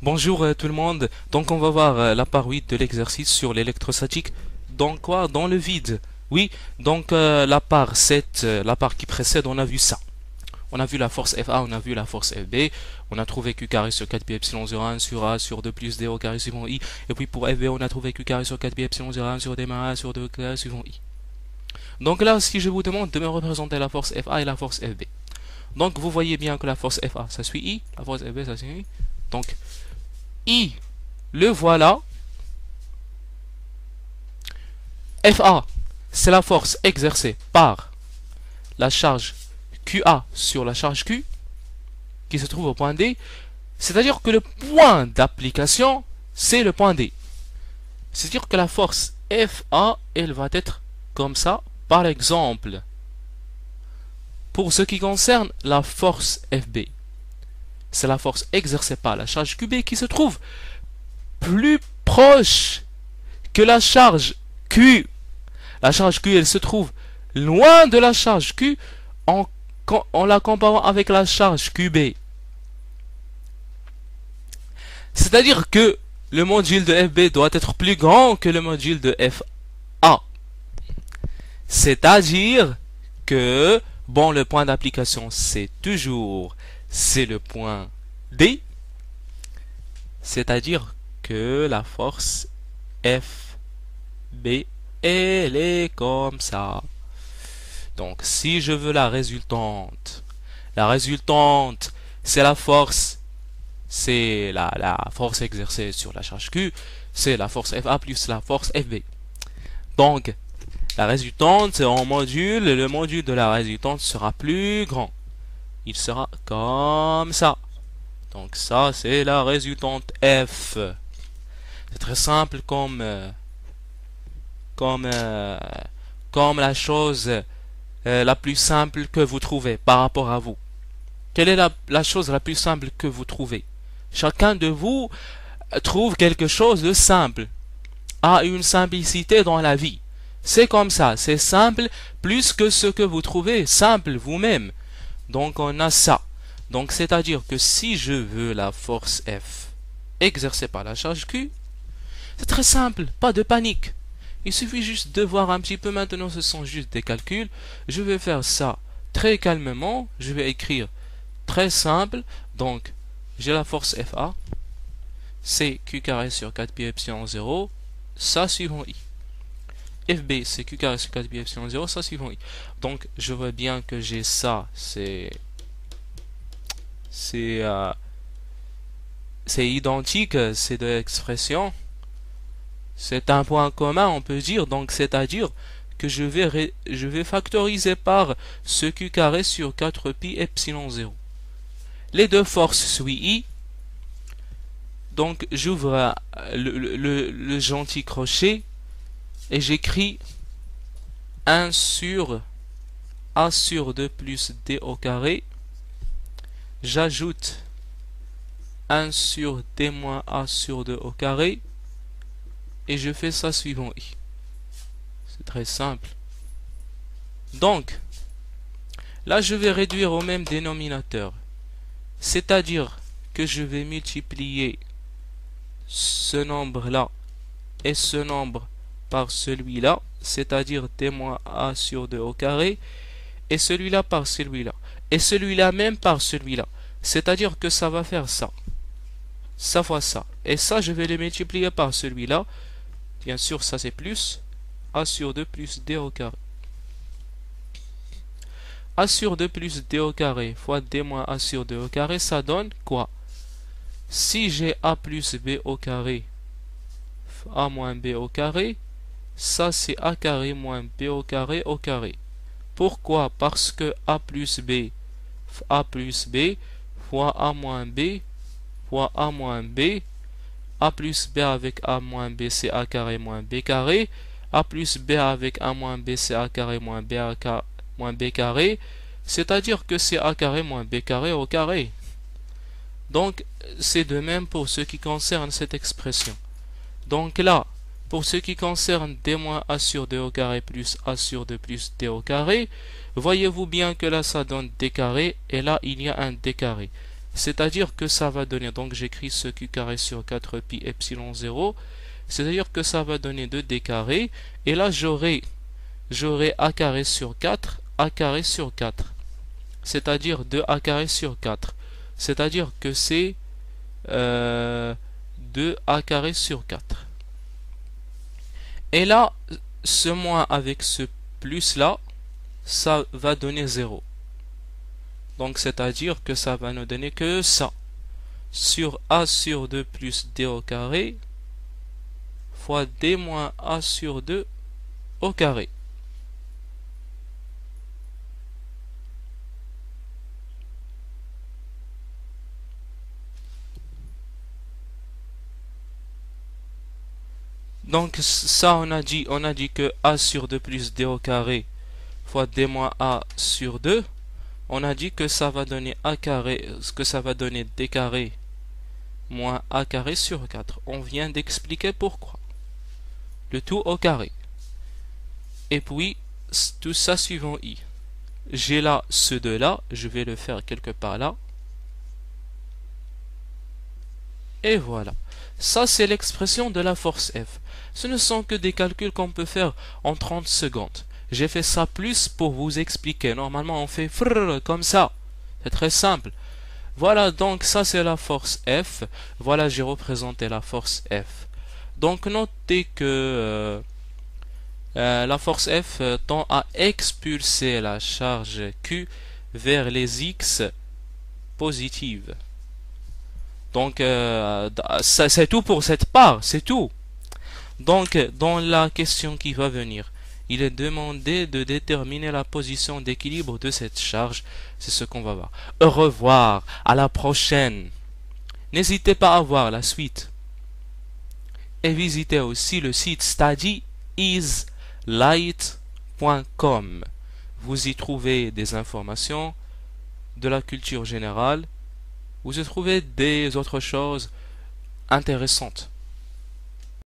Bonjour tout le monde. Donc on va voir la part 8 de l'exercice sur l'électrostatique. Dans quoi? Dans le vide. Oui, donc la part 7, la part qui précède, on a vu ça. On a vu la force FA, on a vu la force FB. On a trouvé Q carré sur 4 pi epsilon 0 1 sur A sur 2 plus D au carré suivant I. Et puis pour FB, on a trouvé Q carré sur 4 pi epsilon 0 1 sur D moins 1 sur 2 carré suivant I. Donc là, si je vous demande de me représenter la force FA et la force FB. Donc vous voyez bien que la force FA, ça suit I. La force FB, ça suit I. Donc I, le voilà. FA, c'est la force exercée par la charge QA sur la charge Q, qui se trouve au point D. C'est-à-dire que le point d'application, c'est le point D. C'est-à-dire que la force FA, elle va être comme ça. Par exemple, pour ce qui concerne la force FB, c'est la force exercée par la charge QB qui se trouve plus proche que la charge Q. La charge Q, elle se trouve loin de la charge Q en la comparant avec la charge QB. C'est-à-dire que le module de FB doit être plus grand que le module de FA. C'est-à-dire que, bon, le point d'application, c'est le point D. C'est-à-dire que la force FB, elle est comme ça. Donc, si je veux la résultante, c'est la force, c'est la force exercée sur la charge Q, c'est la force FA plus la force FB. Donc, la résultante, c'est en module, le module de la résultante sera plus grand. Il sera comme ça. Donc ça, c'est la résultante F. C'est très simple comme la chose la plus simple que vous trouvez par rapport à vous. Quelle est la chose la plus simple que vous trouvez? Chacun de vous trouve quelque chose de simple, a une simplicité dans la vie. C'est comme ça, c'est simple plus que ce que vous trouvez simple vous-même. Donc on a ça. Donc c'est-à-dire que si je veux la force F exercée par la charge Q, c'est très simple, pas de panique. Il suffit juste de voir un petit peu maintenant, ce sont juste des calculs. Je vais faire ça très calmement, je vais écrire très simple. Donc j'ai la force FA, c'est Q carré sur 4 pi epsilon 0, ça suivant I. FB, c'est Q carré sur 4 pi epsilon 0, ça suivant I. Donc, je vois bien que j'ai ça, c'est identique, c'est de l'expression. C'est un point commun, on peut dire. Donc, c'est-à-dire que je vais factoriser par ce Q carré sur 4 pi epsilon 0. Les deux forces suivent I. Donc, j'ouvre le gentil crochet. Et j'écris 1 sur A sur 2 plus D au carré. J'ajoute 1 sur D moins A sur 2 au carré. Et je fais ça suivant I. C'est très simple. Donc, là je vais réduire au même dénominateur. C'est-à-dire que je vais multiplier ce nombre-là et ce nombre par celui-là, c'est-à-dire d moins a sur 2 au carré, et celui-là par celui-là, et celui-là même par celui-là. C'est-à-dire que ça va faire ça. Ça fois ça. Et ça, je vais les multiplier par celui-là. Bien sûr, ça c'est plus a sur 2 plus d au carré. A sur 2 plus d au carré fois d moins a sur 2 au carré, ça donne quoi? Si j'ai a plus b au carré, a moins b au carré, ça c'est a carré moins b au carré au carré. Pourquoi? Parce que a plus b fois a moins b fois a moins b, a plus b avec a moins b c'est a carré moins b carré, a plus b avec a moins b c'est a carré moins b carré, c'est-à-dire que c'est a carré moins b carré au carré. Donc c'est de même pour ce qui concerne cette expression. Donc là, pour ce qui concerne d moins a sur 2 au carré plus a sur 2 plus d au carré, voyez-vous bien que là ça donne d carré et là il y a un d carré. C'est-à-dire que ça va donner, donc j'écris ce q carré sur 4 pi epsilon 0, c'est-à-dire que ça va donner 2d carré, et là j'aurai a carré sur 4, a carré sur 4, c'est-à-dire 2a carré sur 4, c'est-à-dire que c'est 2a carré sur 4. Et là, ce moins avec ce plus là, ça va donner 0. Donc c'est-à-dire que ça va nous donner que ça. Sur a sur 2 plus d au carré fois d moins a sur 2 au carré. Donc ça on a dit que a sur 2 plus d au carré fois d moins a sur 2, on a dit que ça va donner a carré, que ça va donner d carré moins a carré sur 4. On vient d'expliquer pourquoi. Le tout au carré. Et puis tout ça suivant i. J'ai là ce 2 là, je vais le faire quelque part là. Et voilà. Ça c'est l'expression de la force F. Ce ne sont que des calculs qu'on peut faire en 30 secondes. J'ai fait ça plus pour vous expliquer. Normalement on fait frrr comme ça. C'est très simple. Voilà, donc ça c'est la force F. Voilà, j'ai représenté la force F. Donc notez que la force F tend à expulser la charge Q vers les X positives. Donc c'est tout pour cette part, c'est tout. Donc dans la question qui va venir, il est demandé de déterminer la position d'équilibre de cette charge. C'est ce qu'on va voir. Au revoir, à la prochaine. N'hésitez pas à voir la suite. Et visitez aussi le site studyislight.com. Vous y trouvez des informations de la culture générale. Vous y trouvez des autres choses intéressantes.